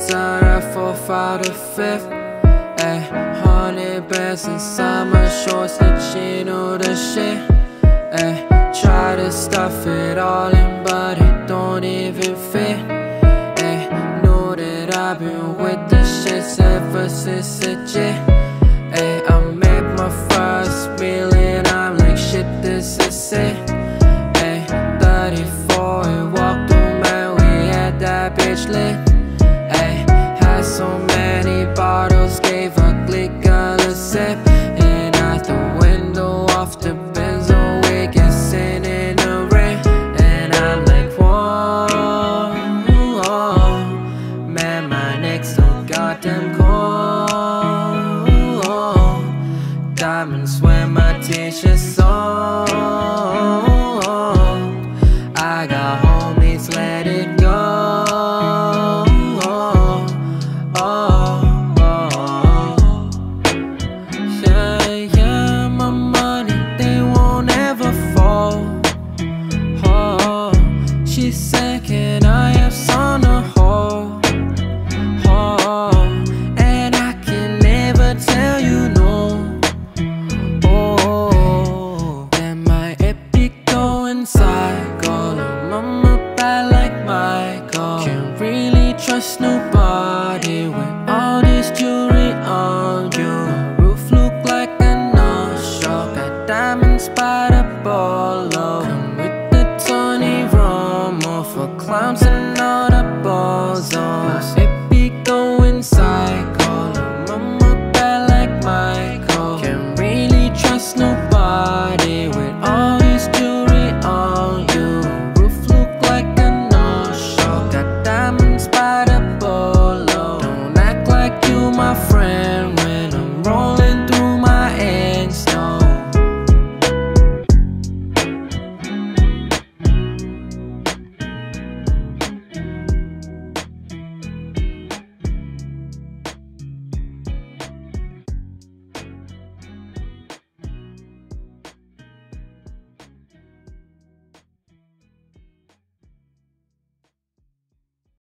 inside, I fourth out of fifth. Ay, 100 bands inside my shorts, that she know the shit. Ay, try to stuff it all in, but it don't even fit. Ay, know that I've been with the shits ever since a jit. Ay, I make my first million, I'm like shit, this is it. Ay, 34 and walked through, man, we had that bitch lit. Ay, had so many bottles, gave a click, girl a sip. And out the window off the Benz, we can sit in the rain. And I'm like, whoa, man, my neck's so goddamn cold. Diamonds when my t-shirt's on. I got homies, let it go. Yeah, my money, they won't ever fall. Oh, she said, can I have some to hold? Oh, and I can never tell you no. Oh, then my epic go inside, call her mama bad like Michael. Can't really trust nobody when